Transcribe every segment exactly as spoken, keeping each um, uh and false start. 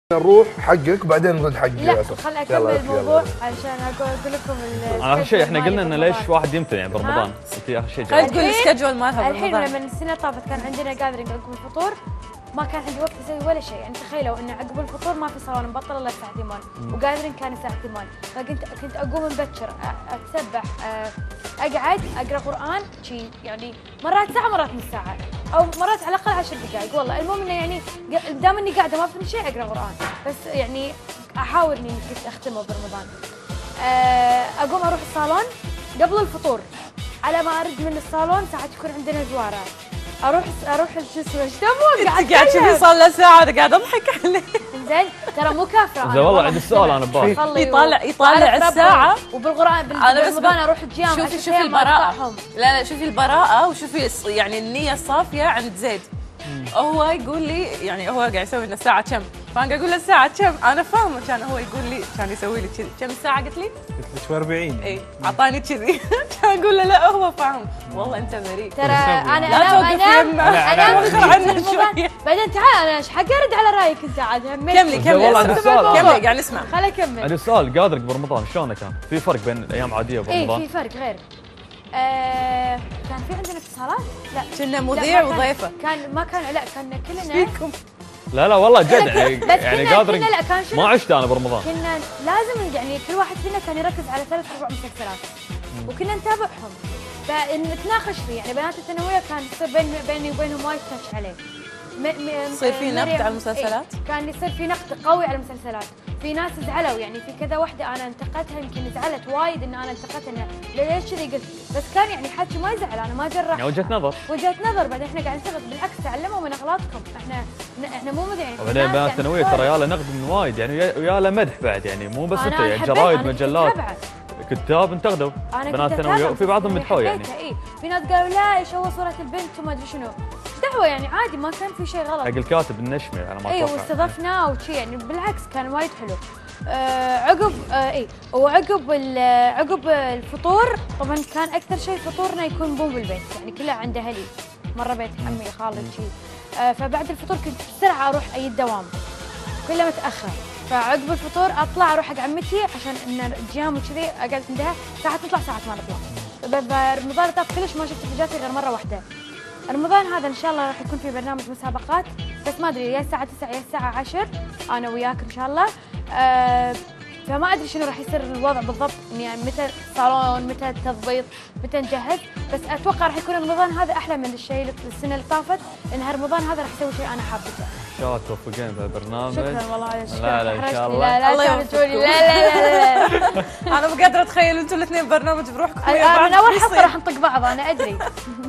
نروح حقك بعدين نرد حقك. لا خل اكمل الموضوع عشان اقول لكم. اخر شيء احنا قلنا انه ليش واحد يمتنع يعني برمضان، انت اخر شيء خلينا تقول السكجول مالها الحين. لما السنه طافت كان عندنا جاذرينج عقب الفطور، ما كان عندي وقت اسوي ولا شيء. يعني تخيلوا ان عقب الفطور ما في صالون مبطل الا الساعه ثمانية، وجاذرينج كان الساعه ثمانية، فكنت كنت اقوم مبكر اتسبح، اقعد اقرا قران شي، يعني مرات ساعه مرات نص ساعه او مرات على الاقل عشر دقائق. والله المهم انه يعني دام اني قاعده ما في شيء اقرا قران، بس يعني احاول اني كنت اختمه برمضان. اقوم اروح الصالون قبل الفطور، على ما ارد من الصالون ساعات يكون عندنا زواره، اروح اروح شو اسمه ايش دمو قاعد قاعد تشوفي صار له ساعه قاعد اضحك عليه. زين ترى مو كافره. زين والله عندي سؤال انا ببالي. يطالع يطالع الساعه وبالقران بالرمضان اروح الجامع. شوفي شوفي البراءه، لا لا شوفي البراءه وشوفي يعني النيه الصافيه عند زيد. هو يقول لي يعني هو قاعد يسوي لنا الساعه كم، فانا قاعد اقول له الساعه كم، انا فاهمه. كان هو يقول لي كان يسوي لي كذي كم الساعه، قلت لي قلت لك أربعين. اي اعطاني كذي. كان اقول له لا هو فاهم. والله انت بريء. ترى انا لا انا توقف يمه، انا وخر عنا شويه. بعدين تعال انا ايش حق ارد على رايك انت عاد. كملي كملي والله عندي سؤال، كملي قاعد نسمع. خل اكمل. عندي سؤال، جاذرينج برمضان شلونه كان؟ في فرق بين الايام العاديه وبرمضان؟ اي في فرق غير. آه كان في عندنا اتصالات؟ لا كنا مذيع وضيفه. كان ما كان لا كان كلنا فيكم. لا لا والله جد يعني يعني جاذرينج ما عشت انا برمضان. كنا لازم يعني كل واحد فينا كان يركز على ثلاث اربع مسلسلات وكنا نتابعهم، فنتناقش فيه. يعني بنات الثانويه كان يصير بين بيني وبينهم وايد تاتش عليه. يصير في نقد على المسلسلات؟ إيه؟ كان يصير في نقد قوي على المسلسلات. في ناس زعلوا، يعني في كذا وحده انا انتقدتها يمكن زعلت وايد ان انا انتقدتها انه ليش كذي قلت، بس كان يعني حكي ما يزعل، انا ما جرحت. يعني وجهه نظر وجهه نظر. بعدين احنا قاعد ننتقد، بالعكس تعلموا من اغلاطكم. احنا احنا مو مذيعين. وبعدين بنات الثانويه ترى يا له نقد من وايد يعني، ويا له مدح بعد يعني، مو بس انت يعني جرايد مجلات كتاب انتقدوا بنات الثانويه وفي بعضهم مدحوا يعني. اي في ناس قالوا لا ايش هو صوره البنت وما ادري شنو. دعوه يعني عادي، ما كان في شيء غلط. حق الكاتب النشمي على ما اتوقع. اي واستضفناه وشي يعني، بالعكس كان وايد حلو. آه عقب آه اي وعقب عقب الفطور طبعا كان اكثر شيء فطورنا يكون مو بالبيت، يعني كله عند اهلي، مره بيت عمي خالد شي. آه فبعد الفطور كنت بسرعه اروح اي الدوام، كله متاخر. فعقب الفطور اطلع اروح حق عمتي عشان ان الجيام وكذي اقعد عندها ساعات نطلع ساعات ما نطلع. رمضان طاف كلش ما شفت فجاتي غير مره واحده. رمضان هذا ان شاء الله راح يكون في برنامج مسابقات، بس ما ادري يا الساعه تسعة يا الساعه عشرة انا وياك ان شاء الله. أه فما ادري شنو راح يصير الوضع بالضبط، يعني متى الصالون، متى التضبيط، متى نجهز. بس اتوقع راح يكون رمضان هذا احلى من الشيء السنه اللي طافت، لان رمضان هذا راح اسوي شيء انا حابته. ان شاء الله توفقين في البرنامج. شكرا والله شكرا. لا لا ان شاء الله. لا لا الله يوفقكم. لا لا لا لا انا مو قادره اتخيل انتم الاثنين برنامج بروحكم. من اول حلقه راح نطق بعض انا ادري.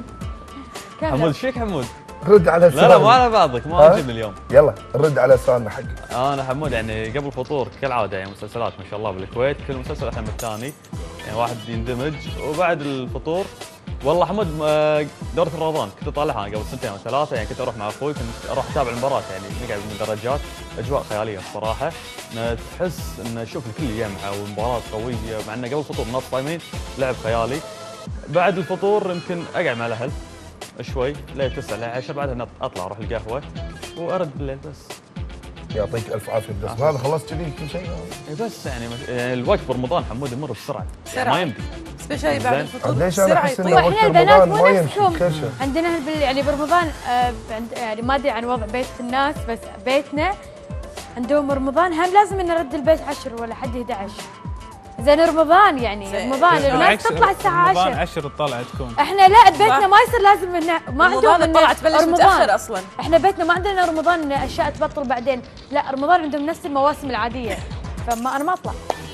حمود ايش فيك حمود؟ رد على السؤال. لا لا مو على بعضك، ما عجبني اليوم. يلا رد على سؤالنا حقك. انا حمود يعني قبل الفطور كالعاده يعني مسلسلات ما شاء الله بالكويت، كل مسلسل احلى من الثاني، يعني واحد يندمج. وبعد الفطور والله حمود دورة رمضان كنت اطالعها قبل سنتين او ثلاثه، يعني كنت اروح مع اخوي، كنت اروح اتابع المباراه، يعني نقعد من درجات، اجواء خياليه الصراحه. تحس ان نشوف الكل يجمع ومباراه قويه، مع انه قبل الفطور الناس صايمين، لعب خيالي. بعد الفطور يمكن اقعد مع الاهل شوي لين تسعة لين عشرة، بعدها اطلع اروح القهوه وارد بالليل بس. يعطيك الف عافيه. بس هذا خلصت كذي كل شيء بس يعني, يعني الوقت برمضان حمود يمر بسرعه، يعني ما يمدي سبيشالي بعد الفطور. ليش انا احس انه واحنا البنات مو ما نفسكم. يمشي عندنا يعني برمضان آه يعني ما ادري عن وضع بيت الناس، بس بيتنا عندهم رمضان هم لازم نرد البيت عشرة ولا حد إحدى عشر. زين رمضان يعني رمضان الناس تطلع الساعة عشرة. رمضان عشرة الطلعة تكون. احنا لا بيتنا ما يصير لازم إنه ما عندهم الطلعة تبلش متأخر اصلا. احنا بيتنا ما عندنا رمضان إن اشياء تبطل بعدين، لا رمضان عندهم نفس المواسم العادية. فما انا ما اطلع.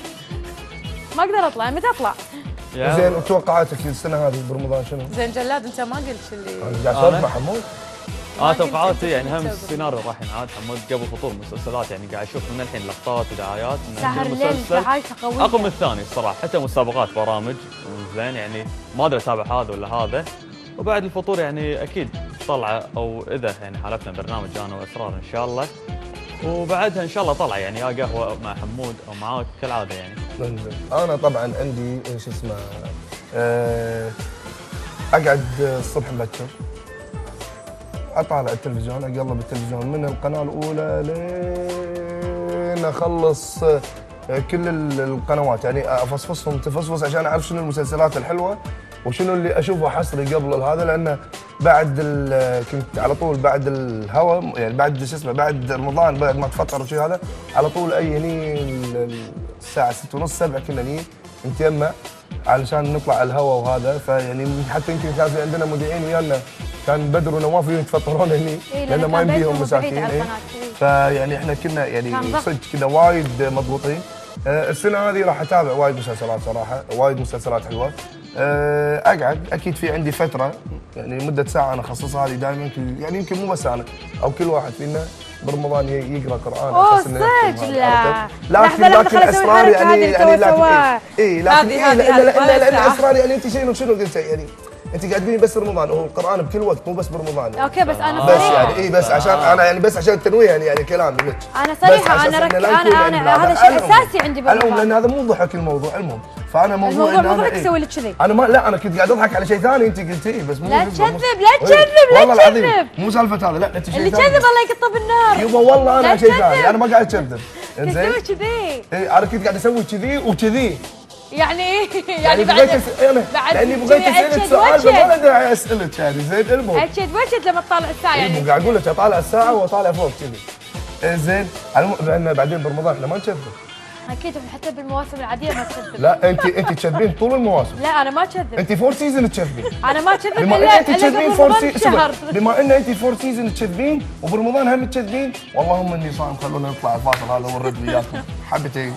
ما اقدر اطلع، متى اطلع؟ زين توقعاتك السنة هذه برمضان شنو؟ زين جلاد انت ما قلت اللي قاعد اسولف مع حمود. اه توقعاتي يعني هم السيناريو راح ينعاد حمود قبل فطور مسلسلات، يعني قاعد اشوف من الحين لقطات ودعايات ان سهر الليل دعايته قويه اقوى من الثاني الصراحه، حتى مسابقات برامج زين يعني ما ادري اتابع هذا ولا هذا. وبعد الفطور يعني اكيد طلعه، او اذا يعني حالتنا برنامج انا واسرار ان شاء الله، وبعدها ان شاء الله طلعه يعني يا قهوه مع حمود او معاك كالعاده يعني. انا طبعا عندي ايش اسمه أه اقعد الصبح مبكر، اطالع التلفزيون، اقلب التلفزيون من القناه الاولى ل كنا اخلص آه، كل ال- القنوات، يعني افصفصهم تفصفص عشان اعرف شنو المسلسلات الحلوه وشنو اللي اشوفه حصري قبل هذا، لانه بعد ال- كنت على طول بعد الهوا، يعني بعد شو اسمه بعد رمضان بعد ما تفطر وشي هذا على طول اي هني ال- ال- الساعه ستة ونص سبعة كنا نجي نتجمع علشان نطلع على الهوا وهذا. فيعني حتى يمكن كان في عندنا مذيعين ويانا كان بدر ونواف يتفطرون هني إيه، لان لأن ما كان يمديهم بيتهم مساكين. بعيد على إيه. القناة. إيه. فيعني احنا كنا يعني كان ضغط. صدق كنا وايد مضغوطين. آه، السنه هذه راح اتابع وايد مسلسلات صراحه، وايد مسلسلات حلوه. آه، اقعد اكيد في عندي فتره يعني مده ساعه انا اخصصها هذه دائما، يمكن يعني يمكن مو بس انا او كل واحد فينا برمضان ي- يقرا قران. أوه، أحس إنه صدق؟ يختم لا. هذا. لكن لحظة، لما لكن خلينا نسوي اسرار الحركة يعني هذه اللي يعني تو لكن سواها. اي لكن هذه- إيه هذه- لا هذه لا لا لا ساعة. اسرار يعني انت شنو شنو قلت يعني انت قاعد تقولين بس رمضان، هو القران بكل وقت مو بس برمضان يعني. اوكي بس انا بس صريحه يعني اي بس عشان انا يعني بس عشان التنويه يعني يعني كلامي لك. انا بس صريحه عشان انا إحنا رك... لا نكون انا يعني انا هذا لا- شيء المهم. اساسي عندي المهم لان بالموضوع. هذا مو ضحك الموضوع. المهم فانا موضوع الموضوع إن مو أنا ضحك إيه؟ تسوي لك كذي. انا ما لا انا كنت قاعد اضحك على شيء ثاني انت قلتيه بس مو لا مو- تكذب، مو- لا إيه. تكذب، لا والله العظيم تكذب. مو سالفه هذا، لا انت شيء اللي ثاني. كذب الله يقطه بالنار. يبا والله لا انا شيء تكذب. ثاني، انا ما قاعد اكذب. انزين تسوي كذي اي انا كنت قاعد اسوي كذي وكذي يعني ايه؟ يعني يعني بغيت بعد أس... انا بعد لاني كذي بغيت اسالك أشهد سؤال وأشهد. فما له داعي اسالك يعني زين. المهم اشهد واشهد لما تطالع الساعه يعني يعني. قاعد اقول لك اطالع الساعه واطالع فوق كذي. زين على الم- لان بعدين برمضان احنا ما نكذب. اكيد حتى بالمواسم العاديه ما تكذب. لا انت انت تكذبين طول المواسم. لا انا ما كذب. انت فور سيزون تكذبين. انا ما كذب بما ان الا انت الا تكذبين قبل فور رمضان سيزون، بشهر. بما ان انت فور سيزون تكذبين وبرمضان هم تكذبين، واللهم اني صائم. خلونا نطلع الفاصل هذا ونرد وياكم حبتين.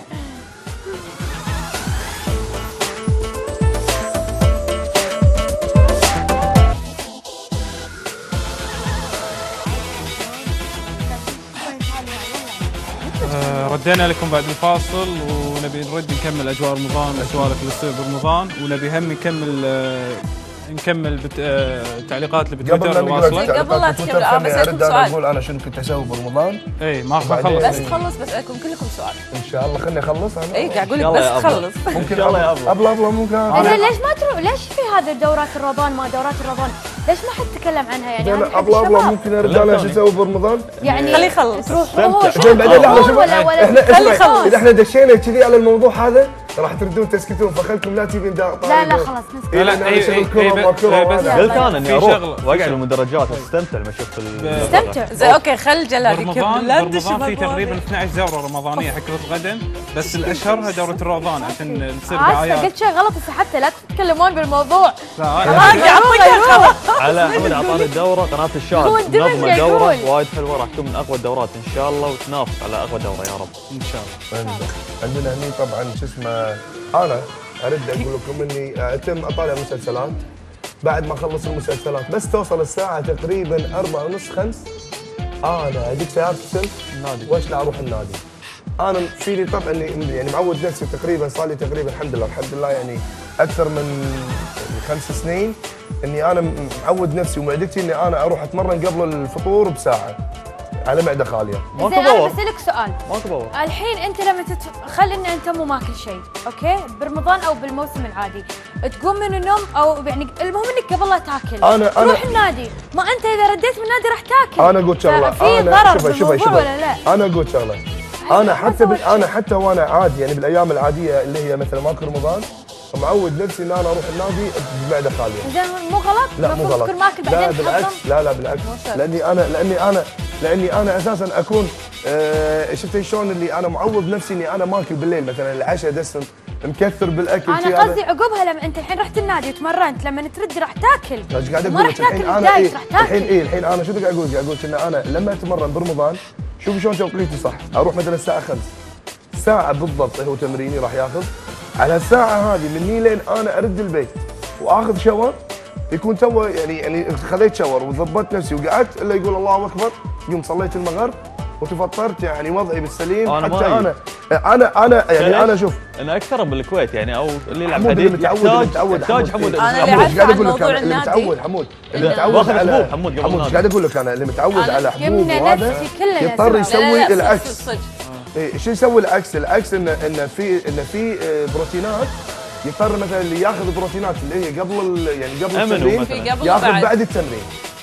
آه، ردينا لكم بعد الفاصل ونبي نرد نكمل اجواء رمضان والسوالف اللي تصير برمضان، ونبي هم نكمل آه، نكمل بت... آه، التعليقات اللي قبل بتويتر ما اللي نقرا واصله. قبل لا تويتر تكمل، آه، خلني بس ارد عندكم انا سؤال. اقول انا شنو كنت اسوي برمضان. اي ما وبعدين- بخلص. بس تخلص بسالكم كلكم سؤال. ان شاء الله خلني اخلص انا. اي قاعد اقول لك يلا يا بس أبو. تخلص. ممكن يلا يا ابله أبله. ابله ممكن. زين ليش ما تروح؟ ليش في هذا دورات الرمضان ما دورات الرمضان؟ ليش ما حد تكلم عنها يعني؟ أنا زين أحب ابله ابله الشباب. ممكن يا رجال ايش اسوي برمضان؟ يعني خليه يخلص. تروح استمتع. هو شنو؟ زين بعدين لحظه شوف ولا ولا احنا خلي اسمع، يخلص. اذا احنا دشينا كذي على الموضوع هذا راح تردون تسكتون، فخلكم لا تبين دا- لا لا طيب. خلاص نسكت. إيه، لا، لأن لا، أنا إيه، أشوف إيه، الكرة إيه، وما كرة إيه، بس- وهذا. قلت انا اني في اروح شغلة- في واقعد شغلة. بالمدرجات واستمتع لما اشوف ال- استمتع. زين اوكي خل جلال برمضان يكمل لا تدش برمضان في بالموضوع. تقريبا اثنتي عشرة دوره رمضانيه حق كره القدم، بس الاشهرها دوره الرمضان عشان تصير اسفه دعايات. قلت شيء غلط بس حتى لا تتكلمون بالموضوع. لا، خلاص أنا- قاعد اعطيك على حمد اعطاني الدوره قناه الشاهد هو اندمج منظمه قاعد دوره يقول. وايد حلوه، راح تكون من اقوى الدورات ان شاء الله وتنافس على اقوى دوره يا رب. ان شاء الله. عندنا هني طبعا شو اسمه، انا ارد اقول لكم اني اتم اطالع مسلسلات بعد ما اخلص المسلسلات، بس توصل الساعه تقريبا أربعة ونص خمس انا ادق سيارتي السلك النادي. واشلع اروح النادي. انا فيني طبعا اني يعني معود نفسي تقريبا، صار لي تقريبا الحمد لله الحمد لله يعني اكثر من خمس سنين اني انا معود نفسي ومعدتي اني انا اروح اتمرن قبل الفطور بساعه على معده خاليه. ماكو زين انا باور بسالك سؤال. ماكو باور. الحين انت لما تت... خل ان انت مو ماكل شيء، اوكي؟ برمضان او بالموسم العادي، تقوم من النوم او يعني المهم انك قبل لا تاكل أنا- أنا- تروح النادي، ما انت اذا رديت من النادي راح تاكل. انا اقول شغله، في انا ضرر شوفي شوفي بالموضوع شوفي ولا لا؟ انا اقول شغله، انا حتى بال... انا حتى وانا عادي يعني بالايام العاديه اللي هي مثلا ماكو رمضان معود نفسي ان انا اروح النادي بمعده خاليه. زين مو غلط؟ لا مو المفروض غلط. تكون ماكل لا بعدين بالعكس، تهضم. لا لا بالعكس، لاني انا لاني انا لاني انا اساسا اكون آه شفت شلون اللي انا معود نفسي اني انا ماكل بالليل مثلا العشاء دسم مكثر بالاكل شي انا هذا. قصدي عقبها لما انت الحين رحت النادي وتمرنت لما ترد راح تاكل. ايش قاعد ما اقول راح لك الحين تاكل انا دايت، إيه راح تاكل. الحين ايه الحين انا شو قاعد اقول؟ قاعد اقول ان انا لما اتمرن برمضان شوف شلون توقيتي صح، اروح مثلا الساعه خمسة ساعه بالضبط هو تمريني راح ياخذ، على الساعه هذه مني لين انا ارد البيت واخذ شاور يكون تو يعني يعني خذيت شاور وضبطت نفسي وقعدت الا يقول الله اكبر، يوم صليت المغرب وتفطرت يعني وضعي بالسليم. أنا حتى ما انا انا انا يعني انا شوف انا اكثر بالكويت يعني او اللي يلعب حمود اللي حديد متعود اللي يحتاج متعود يحتاج حمود أنا اللي حمود عارفة قاعد عن اقول لك موضوع انا اللي النادي. متعود حمود اللي إنه- متعود باخذ على حبوب حمود قبل حمود النادي. ايش قاعد اقول لك انا اللي متعود أنا على حبوب يمنا وهذا نفسي كلنا يضطر نسوي. يسوي لا لا لا العكس. صدق صدق. إيه، شو يسوي العكس؟ العكس انه انه في انه في آه، بروتينات يضطر مثلا اللي ياخذ بروتينات اللي هي قبل ال- يعني قبل أمنوا التمرين مثلاً. في قبل ياخذ وبعد. بعد التمرين.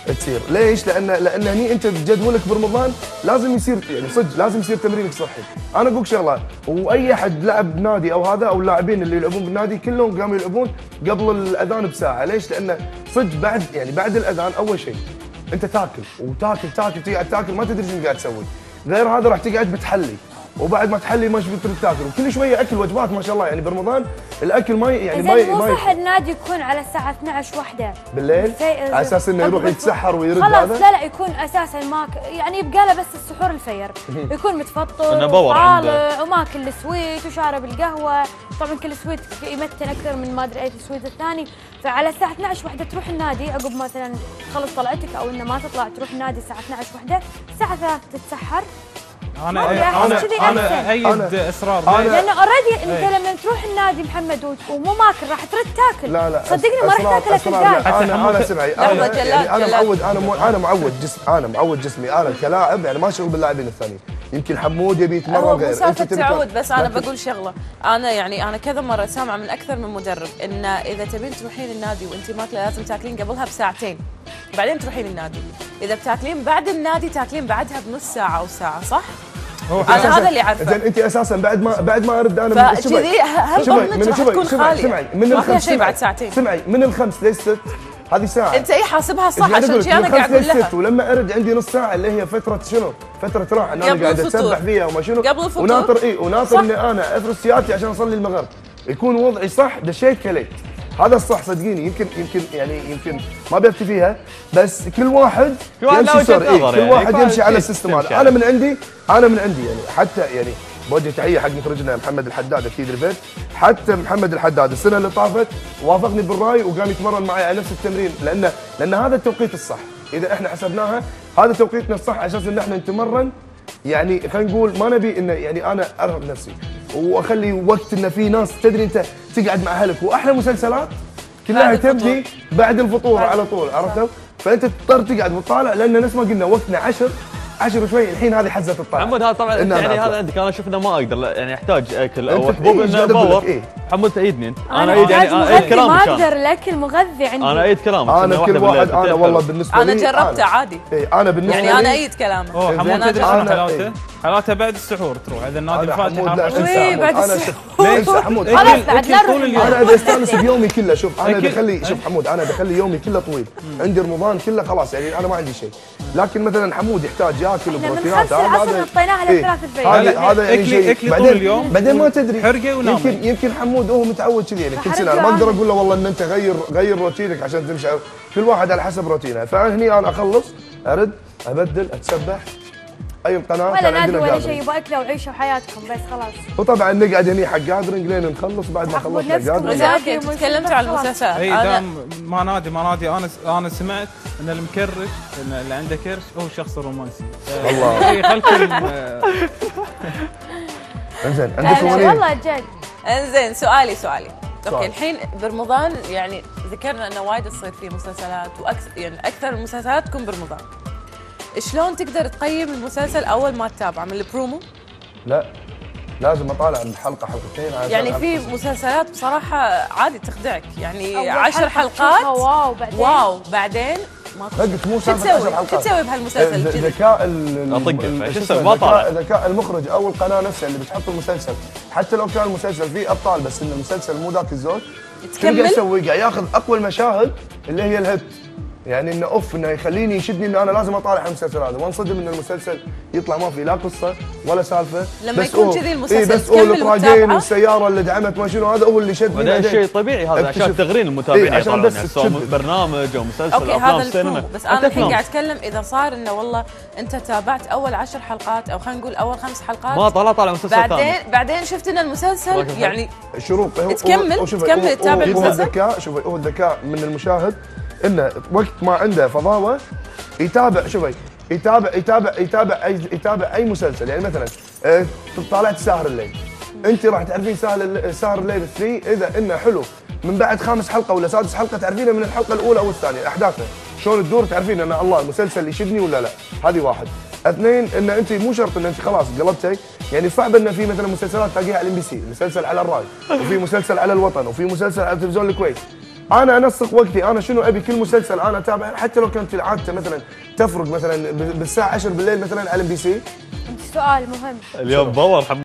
تصير. ليش؟ لان لان هني انت بجدولك برمضان لازم يصير يعني صدق لازم يصير تمرينك صحي. انا اقول شغله، واي احد لعب بنادي او هذا او اللاعبين اللي يلعبون بالنادي كلهم قاموا يلعبون قبل الاذان بساعه. ليش؟ لان صدق بعد يعني بعد الاذان اول شيء انت تاكل وتاكل تاكل تقعد تاكل ما تدري شو قاعد تسوي. غير هذا راح تقعد بتحلي، وبعد ما تحلي ما تقدر تاكل، وكل شويه اكل وجبات ما شاء الله. يعني برمضان الاكل ما يعني ما زين مو صح النادي يكون على الساعه اثنعش واحده بالليل على اساس انه يروح يتسحر ويرد خلاص. هذا؟ لا لا يكون اساسا ما يعني يبقى له بس السحور الفير، يكون متفطر إنه باور عنده. وطالع وماكل السويت وشارب القهوه. طبعا كل سويت يمتن اكثر من ما ادري اي سويت الثاني. فعلى الساعه اثنعش واحده تروح النادي عقب مثلا تخلص طلعتك او انه ما تطلع تروح النادي الساعه اثنعش واحده، الساعه ثلاثة تتسحر. انا ما أدري، انا أحس كذي انا أحسن. ايد اصرار أنا- ليش؟ لانه اوريدي انت إيه. لما تروح النادي محمد وت- ومو ماكل راح ترد تاكل. لا لا صدقني ما راح أسرار- تاكل اكل أسرار ثاني. لا. انا حمود- انا سمعي لحظة، انا جلال، يعني انا جلال. معود انا مو انا معود جسم انا معود جسمي انا كلاعب يعني ما شغل باللاعبين الثانيين. يمكن حمود يبي يتمرن هو غير مو سالفه تبي تعود، بس انا لكن- بقول شغله. انا يعني انا كذا مره سامعه من اكثر من مدرب ان اذا تبين تروحين النادي وانت ماكله لازم تاكلين قبلها بساعتين بعدين تروحين النادي. اذا بتاكلين بعد النادي تاكلين بعدها بنص ساعه او ساعه، صح؟ هو انا أساساً- هذا اللي اعرفه. زين انت اساسا بعد ما بعد ما ارد انا من- شوفي- فكذي هم شوفي، بطنك من- راح شوفي- تكون شوفي- خاليه، سمعي من ما فيها الخمس شيء سمعي- بعد ساعتين. سمعي من الخمس للست هذه ساعه. انت اي حاسبها صح، إيش قاعد عشان أقول لك؟ شي انا من قاعد الخمس اقول لها. للست ولما ارد عندي نص ساعه اللي هي فتره شنو؟ فتره راحه ان انا قبل قاعد الفطور. اتسبح فيها وما شنو قبل الفطور. وناطر اي وناطر صح. اني انا افرس سيارتي عشان اصلي المغرب يكون وضعي صح. دشيت كليت هذا الصح صدقيني. يمكن يمكن يعني يمكن ما بيفتي فيها بس كل واحد كل واحد له يمشي وجهة سر إيه؟ نظر كل يعني. واحد يمشي على فشي السيستم تمشي هذا. عليه. انا من عندي انا من عندي يعني حتى يعني بوجه تحيه حق مخرجنا محمد الحداد اكيد رفيت. حتى محمد الحداد السنه اللي طافت وافقني بالراي وقام يتمرن معي على نفس التمرين لان لان هذا التوقيت الصح. اذا احنا حسبناها هذا توقيتنا الصح على اساس ان احنا نتمرن. يعني خلينا نقول ما نبي انه يعني انا ارهق نفسي واخلي وقت انه في ناس تدري انت تقعد مع اهلك. واحلى مسلسلات كلها بعد الفطور. تبدي بعد الفطور على طول عرفتوا؟ فانت تضطر تقعد وتطالع لان نفس ما قلنا وقتنا عشر عشر وشوي الحين هذه حزه الطالع. حمود هذا طبعا إن أنا يعني أطلع. هذا عندك انا اشوف انه ما اقدر لا، يعني احتاج اكل او أنت حبوب إيه، انه قاعد أقول لك باور. إيه. حمود تأيدني انت. انا ايد يعني احتاج ايد مغذي ما كلامك اقدر كان. الاكل مغذي عندي. انا ايد كلامك انا إنه كل واحدة واحد بالليل انا تتفل. والله بالنسبه انا لي جربته عادي. اي انا بالنسبه يعني لي انا ايد كلامه. هو حمود أنا تدري أنا- شنو أنا- حلاوته؟ إيه. حلاوته بعد السحور تروح اذا النادي انا الفاتحه حمود لا حافظ. انسى إيه، حمود. بعد انا السحور. شوف انسى حمود خلاص أكل- بعد أكل لا طول نروح اليوم. انا ابي استانس بيومي كله. شوف انا أكيد. بخلي شوف حمود انا بخلي يومي كله طويل. عندي رمضان كله خلاص يعني انا ما عندي شيء. لكن مثلا حمود يحتاج ياكل احنا من بروتينات خمسة العصر نطيناها إيه. لثلاث الفجر. هذا لا، هذا يعني أكلي- شيء أكلي طول بعدين اليوم. بعدين ما تدري حرقة ونامي. يمكن يمكن حمود هو متعود كذي يعني كل فحرقة سنه أنا ما اقدر وعامل. اقول له والله ان انت غير غير روتينك عشان تمشي. كل واحد على حسب روتينه. فهني انا اخلص ارد ابدل اتسبح اي قناه ولا كان نادي عندنا ولا جادرينج. شيء، يبغى اكله وعيشه وحياتكم بس خلاص. وطبعا نقعد هني حق جادرينج لين نخلص. بعد ما حقود خلصنا نفسكم جادرينج وزاد. اوكي انت تكلمت عن خلاص. المسلسلات. اي انا دام ما نادي ما نادي انا انا سمعت ان المكرش ان اللي عنده كرش هو الشخص الرومانسي. الله. اي خلكم آه، انزين لا عندك لا سؤالين؟ والله جد. انزين سؤالي سؤالي سؤال. اوكي الحين برمضان يعني ذكرنا انه وايد تصير فيه مسلسلات واكثر يعني اكثر المسلسلات تكون برمضان. شلون تقدر تقيم المسلسل اول ما تتابعه من البرومو؟ لا لازم اطالع من حلقه حلقتين عشان يعني أعرف في القصة. مسلسلات بصراحه عادي تخدعك يعني أول عشر حلقة حلقات تشوفها واو بعدين واو بعدين ما لا قلت مو شو سالفه تسوي؟ عشر شو حلقات. تسوي بهالمسلسل ذ- كذي؟ ذكاء ال- أطق ال- فيه. شو شو اسمه؟ اسوي؟ ما طالع. ذكاء ذكاء المخرج او القناه نفسها اللي بتحط المسلسل. حتى لو كان المسلسل فيه ابطال بس ان المسلسل مو ذاك الزود. شو قاعد تكمل يسوي؟ قاعد ياخذ اقوى المشاهد اللي هي الهيت. يعني انه اوف انه يخليني يشدني انه انا لازم اطالع المسلسل هذا وانصدم ان المسلسل يطلع ما فيه لا قصه ولا سالفه. لما بس يكون هو- كذي المسلسل إيه بس هو تكمل الطراقين وتتابعه؟ والسياره اللي دعمت ما شنو هذا هو اللي شدني. وهذا بعدين. شيء طبيعي هذا عشان اكتشف- تغرين المتابعين إيه، عشان يطلعون بس يعني سواء تشد. برنامج او مسلسل اوكي افلام هذا سينما. البرومو بس انا حتى الحين أفلام. قاعد اتكلم اذا صار انه والله انت تابعت اول عشر حلقات او خلينا نقول اول خمس حلقات ما طلع طالع مسلسل ثاني. بعدين بعدين شفت ان المسلسل ما شفت. يعني الشروط هو تكمل- هو- شوفي، تكمل هو- تتابع هو- هو المسلسل؟ الذكاء شوفي هو الذكاء من المشاهد انه وقت ما عنده فضاوه يتابع شوفي يتابع يتابع يتابع اي يتابع اي مسلسل. يعني مثلا آه، طالعت ساهر الليل انت راح تعرفين ساهر الليل ساهر الليل ثلاثة اذا انه حلو من بعد خامس حلقه ولا سادس حلقه تعرفينه من الحلقه الاولى او الثانيه احداثه شلون تدور تعرفين ان الله المسلسل يشدني ولا لا. هذه واحد. اثنين ان انت مو شرط ان انت خلاص قلبتي. يعني صعب ان في مثلا مسلسلات تلاقيها على الام بي سي مسلسل على الراي وفي مسلسل على الوطن وفي مسلسل على تلفزيون الكويت. انا انسق وقتي، انا شنو ابي كل مسلسل انا اتابعه، حتى لو كانت عادته مثلا تفرق مثلا بالساعه عشرة بالليل مثلا على ام بي سي. سؤال مهم. اليوم باور